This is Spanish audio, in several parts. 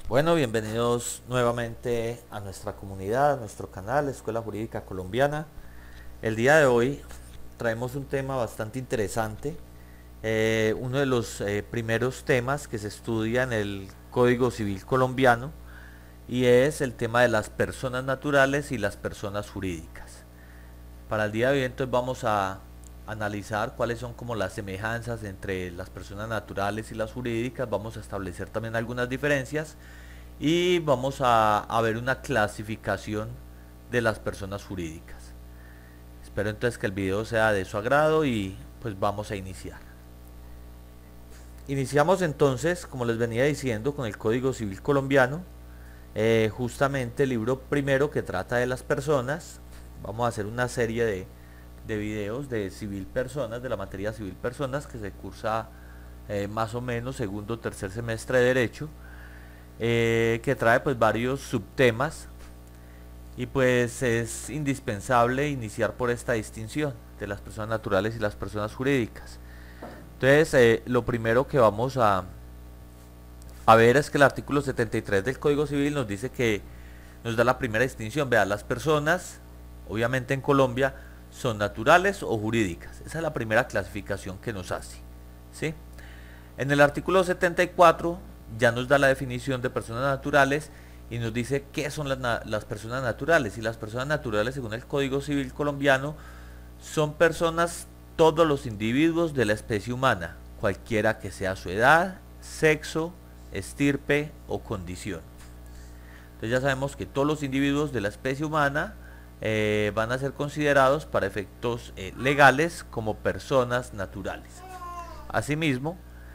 Bueno, bienvenidos nuevamente a nuestra comunidad, a nuestro canal, Escuela Jurídica Colombiana. El día de hoy traemos un tema bastante interesante, uno de los primeros temas que se estudia en el Código Civil colombiano y es el tema de las personas naturales y las personas jurídicas. Para el día de hoy entonces vamos a analizar cuáles son como las semejanzas entre las personas naturales y las jurídicas, vamos a establecer también algunas diferencias y vamos a ver una clasificación de las personas jurídicas. Espero entonces que el video sea de su agrado y pues vamos a iniciar. Iniciamos entonces, como les venía diciendo, con el Código Civil colombiano, justamente el libro primero que trata de las personas. Vamos a hacer una serie de videos de civil personas, de la materia civil personas que se cursa más o menos segundo o tercer semestre de derecho, que trae pues varios subtemas y pues es indispensable iniciar por esta distinción de las personas naturales y las personas jurídicas. Entonces lo primero que vamos a ver es que el artículo 73 del Código Civil nos dice que nos da la primera distinción. Vean, las personas obviamente en Colombia son naturales o jurídicas. Esa es la primera clasificación que nos hace, ¿sí? En el artículo 74 ya nos da la definición de personas naturales y nos dice qué son las personas naturales. Y las personas naturales, según el Código Civil colombiano, son personas, todos los individuos de la especie humana, cualquiera que sea su edad, sexo, estirpe o condición. Entonces ya sabemos que todos los individuos de la especie humana van a ser considerados para efectos legales como personas naturales. Asimismo,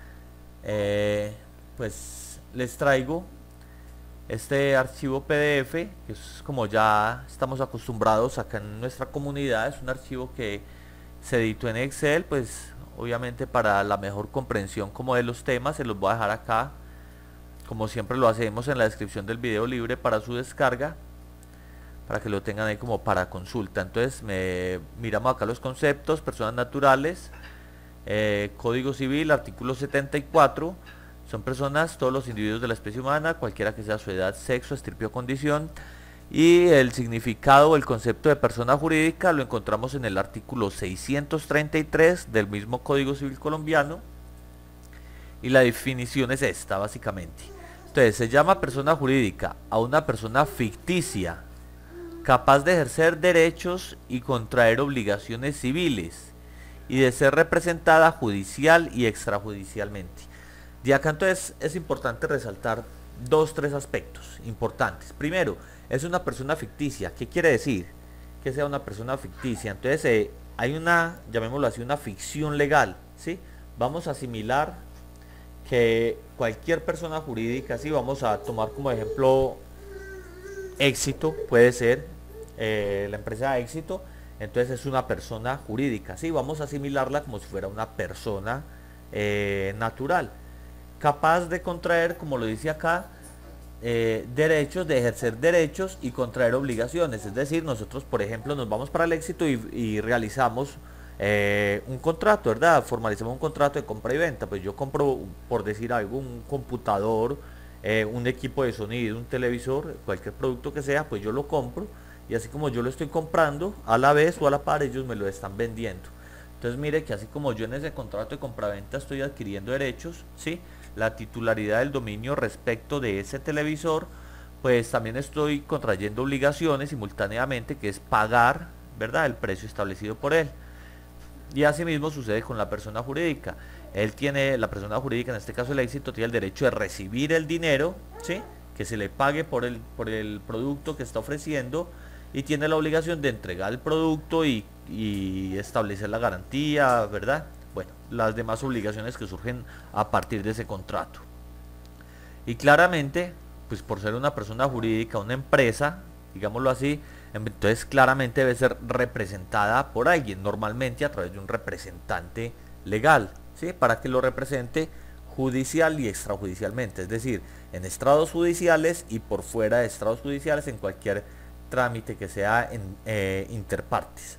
pues les traigo este archivo PDF, que es como ya estamos acostumbrados acá en nuestra comunidad. Es un archivo que se editó en Excel, pues obviamente para la mejor comprensión como de los temas. Se los voy a dejar acá, como siempre lo hacemos, en la descripción del video libre para su descarga, para que lo tengan ahí como para consulta. Entonces miramos acá los conceptos: personas naturales, Código Civil, artículo 74. Son personas, todos los individuos de la especie humana, cualquiera que sea su edad, sexo, estirpe o condición. Y el significado o el concepto de persona jurídica lo encontramos en el artículo 633 del mismo Código Civil colombiano. Y la definición es esta, básicamente. Entonces, se llama persona jurídica a una persona ficticia, capaz de ejercer derechos y contraer obligaciones civiles, y de ser representada judicial y extrajudicialmente. De acá entonces es importante resaltar tres aspectos importantes. Primero, es una persona ficticia. ¿Qué quiere decir que sea una persona ficticia? Entonces hay una, llamémoslo así, una ficción legal, ¿sí? Vamos a asimilar que cualquier persona jurídica, ¿sí? Vamos a tomar como ejemplo Éxito, puede ser la empresa Éxito. Entonces es una persona jurídica, ¿sí? Vamos a asimilarla como si fuera una persona natural, capaz de contraer, como lo dice acá, derechos, de ejercer derechos y contraer obligaciones. Es decir, nosotros, por ejemplo, nos vamos para el Éxito y realizamos un contrato, ¿verdad? Formalizamos un contrato de compra y venta. Pues yo compro, por decir algo, un computador, un equipo de sonido, un televisor, cualquier producto que sea, pues yo lo compro, y así como yo lo estoy comprando, a la vez o a la par ellos me lo están vendiendo. Entonces mire que así como yo en ese contrato de compraventa estoy adquiriendo derechos, ¿sí? La titularidad del dominio respecto de ese televisor, pues también estoy contrayendo obligaciones simultáneamente, que es pagar, ¿verdad?, el precio establecido por él. Y asimismo sucede con la persona jurídica. Él tiene, la persona jurídica, en este caso el Éxito, tiene el derecho de recibir el dinero, ¿sí?, que se le pague por el producto que está ofreciendo, y tiene la obligación de entregar el producto y establecer la garantía, ¿verdad? Bueno, las demás obligaciones que surgen a partir de ese contrato. Y claramente, pues por ser una persona jurídica, una empresa, digámoslo así, entonces claramente debe ser representada por alguien, normalmente a través de un representante legal, ¿sí? Para que lo represente judicial y extrajudicialmente, es decir, en estrados judiciales y por fuera de estrados judiciales, en cualquier trámite que sea en interpartes.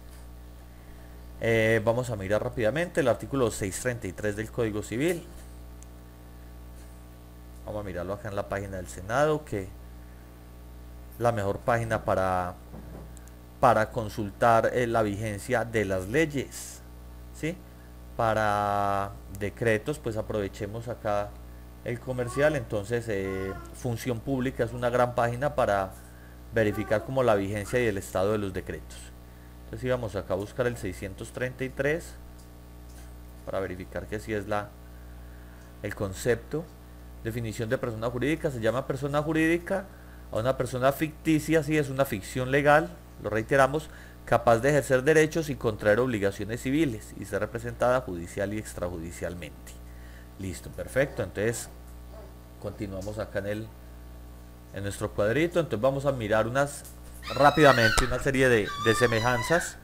Vamos a mirar rápidamente el artículo 633 del Código Civil. Vamos a mirarlo acá en la página del Senado, que la mejor página para consultar la vigencia de las leyes, ¿sí? Para decretos, pues aprovechemos acá el comercial. Entonces, Función Pública es una gran página para verificar como la vigencia y el estado de los decretos. Entonces íbamos acá a buscar el 633 para verificar que sí es el concepto. Definición de persona jurídica: se llama persona jurídica a una persona ficticia, si es una ficción legal, lo reiteramos, capaz de ejercer derechos y contraer obligaciones civiles y ser representada judicial y extrajudicialmente. Listo, perfecto. Entonces continuamos acá en nuestro cuadrito. Entonces vamos a mirar rápidamente una serie de semejanzas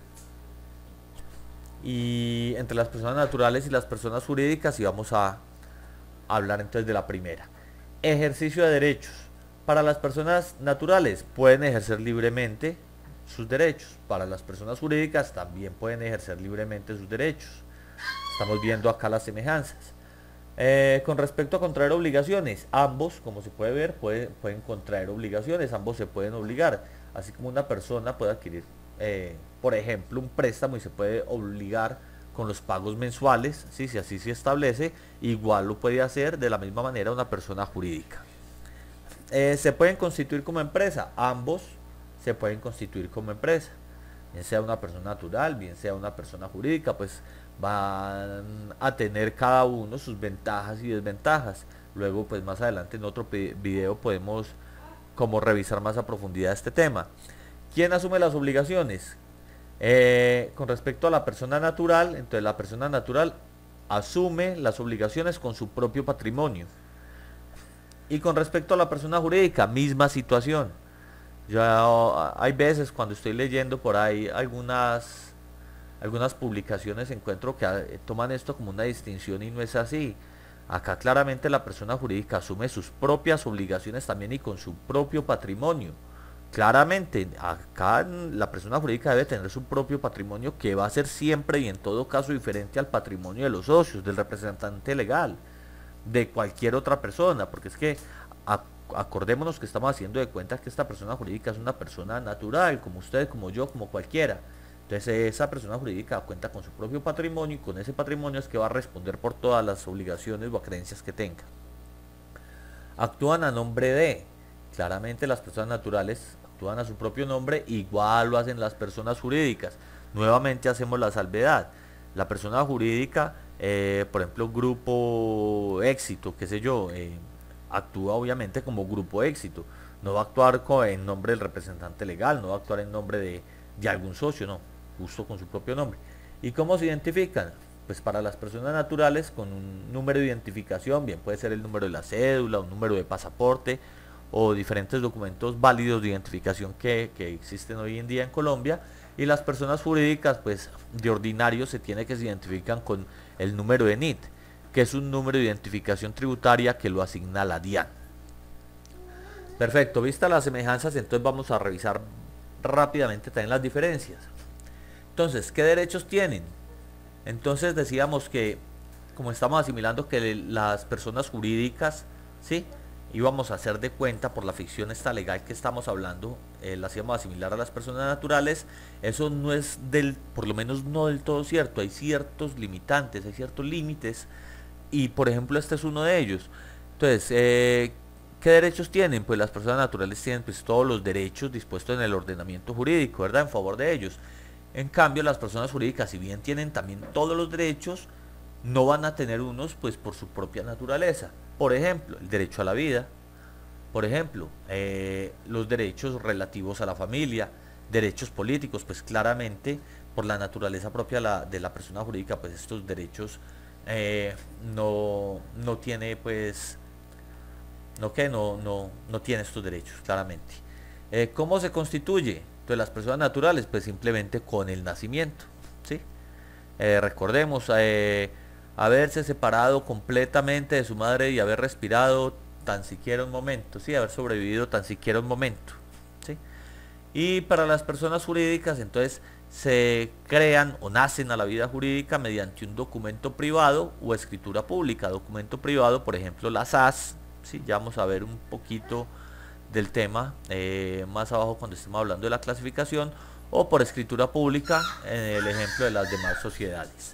y entre las personas naturales y las personas jurídicas, y vamos a hablar entonces de la primera. Ejercicio de derechos. Para las personas naturales pueden ejercer libremente sus derechos. Para las personas jurídicas también pueden ejercer libremente sus derechos. Estamos viendo acá las semejanzas. Con respecto a contraer obligaciones, ambos, como se puede ver, pueden contraer obligaciones, ambos se pueden obligar. Así como una persona puede adquirir, por ejemplo, un préstamo y se puede obligar con los pagos mensuales, ¿sí? Si así se establece, igual lo puede hacer de la misma manera una persona jurídica. Se pueden constituir como empresa, ambos se pueden constituir como empresa, bien sea una persona natural, bien sea una persona jurídica, pues van a tener cada uno sus ventajas y desventajas. Luego, pues más adelante en otro video podemos como revisar más a profundidad este tema. ¿Quién asume las obligaciones? Con respecto a la persona natural, entonces la persona natural asume las obligaciones con su propio patrimonio. Y con respecto a la persona jurídica, misma situación. Ya hay veces cuando estoy leyendo por ahí algunas publicaciones, encuentro que toman esto como una distinción y no es así. Acá claramente la persona jurídica asume sus propias obligaciones también y con su propio patrimonio. Claramente, acá la persona jurídica debe tener su propio patrimonio, que va a ser siempre y en todo caso diferente al patrimonio de los socios, del representante legal, de cualquier otra persona, porque es que acordémonos que estamos haciendo de cuenta que esta persona jurídica es una persona natural, como usted, como yo, como cualquiera. Entonces esa persona jurídica cuenta con su propio patrimonio y con ese patrimonio es que va a responder por todas las obligaciones o creencias que tenga. Actúan a nombre de, claramente las personas naturales actúan a su propio nombre, igual lo hacen las personas jurídicas. Nuevamente hacemos la salvedad. La persona jurídica, por ejemplo, Grupo Éxito, qué sé yo, actúa obviamente como Grupo Éxito. No va a actuar en nombre del representante legal, no va a actuar en nombre de algún socio, no, justo con su propio nombre. ¿Y cómo se identifican? Pues para las personas naturales con un número de identificación, bien puede ser el número de la cédula, un número de pasaporte o diferentes documentos válidos de identificación que existen hoy en día en Colombia. Y las personas jurídicas, pues de ordinario se tiene que se identifican con el número de NIT, que es un número de identificación tributaria que lo asigna la DIAN. Perfecto, vistas las semejanzas, entonces vamos a revisar rápidamente también las diferencias. Entonces, ¿qué derechos tienen? Entonces decíamos que, como estamos asimilando que las personas jurídicas, ¿sí?, íbamos a hacer de cuenta por la ficción esta legal que estamos hablando, las íbamos a asimilar a las personas naturales. Eso no es por lo menos no del todo cierto. Hay ciertos limitantes, hay ciertos límites, y por ejemplo este es uno de ellos. Entonces, ¿qué derechos tienen? Pues las personas naturales tienen pues todos los derechos dispuestos en el ordenamiento jurídico, ¿verdad?, en favor de ellos. En cambio, las personas jurídicas, si bien tienen también todos los derechos, no van a tener unos pues por su propia naturaleza. Por ejemplo, el derecho a la vida, por ejemplo, los derechos relativos a la familia, derechos políticos, pues claramente por la naturaleza propia de la persona jurídica, pues estos derechos no tiene pues no tiene estos derechos, claramente. ¿Cómo se constituye? Entonces las personas naturales, pues simplemente con el nacimiento, ¿sí? Recordemos, haberse separado completamente de su madre y haber respirado tan siquiera un momento, ¿sí?, haber sobrevivido tan siquiera un momento, ¿sí? Y para las personas jurídicas, entonces se crean o nacen a la vida jurídica mediante un documento privado o escritura pública. Documento privado, por ejemplo, la SAS, ¿sí? Ya vamos a ver un poquito del tema más abajo cuando estemos hablando de la clasificación, o por escritura pública en el ejemplo de las demás sociedades.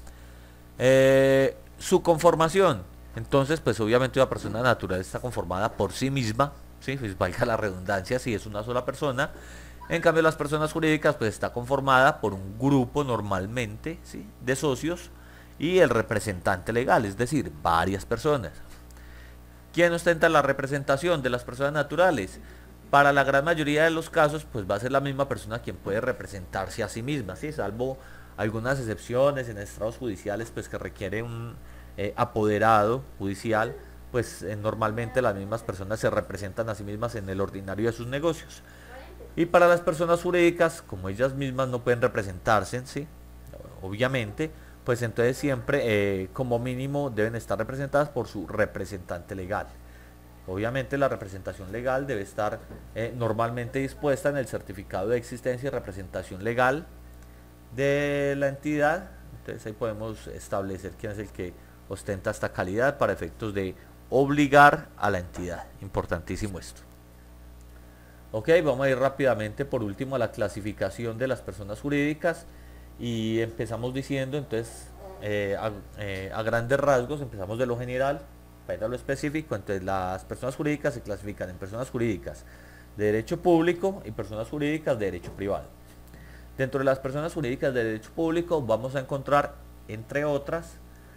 Su conformación. Entonces, pues obviamente una persona natural está conformada por sí misma, ¿sí? Pues valga la redundancia, si es una sola persona. En cambio, las personas jurídicas pues está conformada por un grupo normalmente, ¿sí?, de socios y el representante legal, es decir, varias personas. ¿Quién ostenta la representación de las personas naturales? Para la gran mayoría de los casos, pues va a ser la misma persona quien puede representarse a sí misma, ¿sí? Salvo algunas excepciones en estrados judiciales, pues que requiere un apoderado judicial, pues normalmente las mismas personas se representan a sí mismas en el ordinario de sus negocios. Y para las personas jurídicas, como ellas mismas no pueden representarse, ¿sí?, obviamente, pues entonces siempre como mínimo deben estar representadas por su representante legal. Obviamente la representación legal debe estar normalmente dispuesta en el certificado de existencia y representación legal de la entidad. Entonces ahí podemos establecer quién es el que ostenta esta calidad para efectos de obligar a la entidad. Importantísimo esto. Ok, vamos a ir rápidamente por último a la clasificación de las personas jurídicas y empezamos diciendo entonces a grandes rasgos, empezamos de lo general para ir a lo específico. Entonces las personas jurídicas se clasifican en personas jurídicas de derecho público y personas jurídicas de derecho privado. Dentro de las personas jurídicas de derecho público vamos a encontrar, entre otras,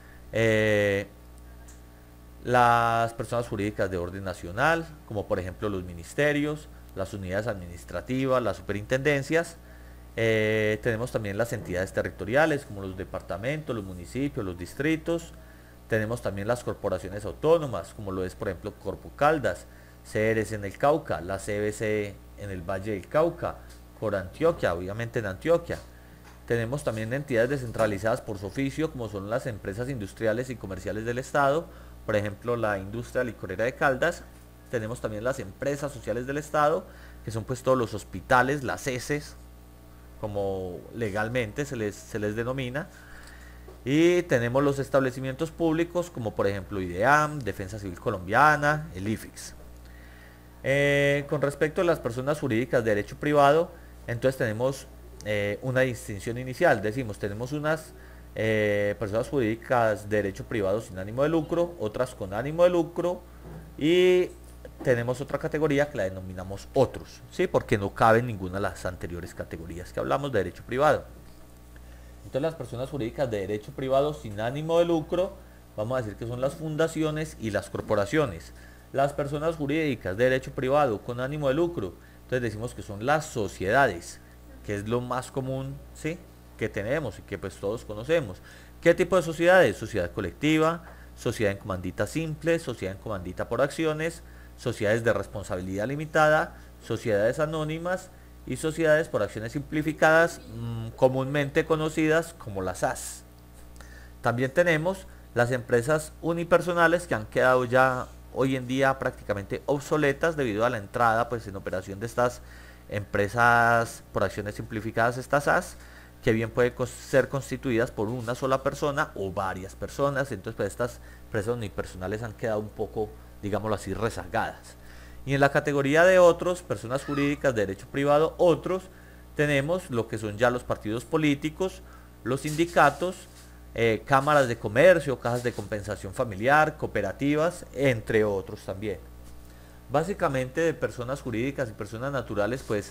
las personas jurídicas de orden nacional, como por ejemplo los ministerios, las unidades administrativas, las superintendencias. Tenemos también las entidades territoriales, como los departamentos, los municipios, los distritos. Tenemos también las corporaciones autónomas, como lo es por ejemplo Corpo Caldas, CRS en el Cauca, la CBC en el Valle del Cauca, Corantioquia, obviamente en Antioquia. Tenemos también entidades descentralizadas por su oficio, como son las empresas industriales y comerciales del Estado, por ejemplo la industria licorera de Caldas. Tenemos también las empresas sociales del Estado, que son pues todos los hospitales, las ESES, como legalmente se les denomina. Y tenemos los establecimientos públicos, como por ejemplo IDEAM, Defensa Civil Colombiana, el IFIX. Con respecto a las personas jurídicas de derecho privado, entonces tenemos una distinción inicial. Decimos, tenemos unas personas jurídicas de derecho privado sin ánimo de lucro, otras con ánimo de lucro, y tenemos otra categoría que la denominamos otros, ¿sí?, porque no cabe en ninguna de las anteriores categorías que hablamos de derecho privado. Entonces las personas jurídicas de derecho privado sin ánimo de lucro, vamos a decir que son las fundaciones y las corporaciones. Las personas jurídicas de derecho privado con ánimo de lucro, entonces decimos que son las sociedades, que es lo más común, ¿sí?, que tenemos y que pues todos conocemos. ¿Qué tipo de sociedades? Sociedad colectiva, sociedad en comandita simple, sociedad en comandita por acciones, sociedades de responsabilidad limitada, sociedades anónimas y sociedades por acciones simplificadas, comúnmente conocidas como las SAS. También tenemos las empresas unipersonales, que han quedado ya hoy en día prácticamente obsoletas debido a la entrada pues en operación de estas empresas por acciones simplificadas, estas SAS, que bien pueden ser constituidas por una sola persona o varias personas. Entonces pues estas empresas unipersonales han quedado un poco, digámoslo así, rezagadas. Y en la categoría de otros, personas jurídicas de derecho privado, otros, tenemos lo que son ya los partidos políticos, los sindicatos, cámaras de comercio, cajas de compensación familiar, cooperativas, entre otros también. Básicamente de personas jurídicas y personas naturales pues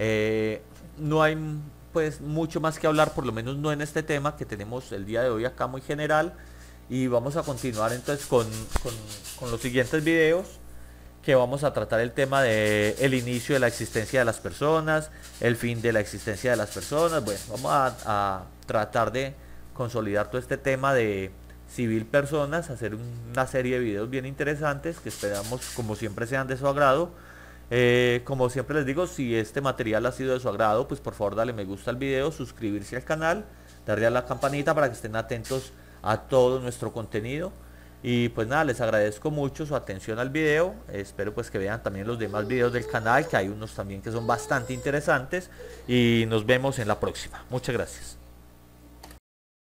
no hay pues mucho más que hablar, por lo menos no en este tema que tenemos el día de hoy acá muy general. Y vamos a continuar entonces con los siguientes videos, que vamos a tratar el tema de el inicio de la existencia de las personas, el fin de la existencia de las personas. Bueno, vamos a tratar de consolidar todo este tema de civil personas, hacer una serie de videos bien interesantes que esperamos como siempre sean de su agrado. Como siempre les digo, si este material ha sido de su agrado, pues por favor dale me gusta al video, suscribirse al canal, darle a la campanita para que estén atentos a todo nuestro contenido. Y pues nada, les agradezco mucho su atención al video. Espero pues que vean también los demás videos del canal, que hay unos también que son bastante interesantes. Y nos vemos en la próxima. Muchas gracias.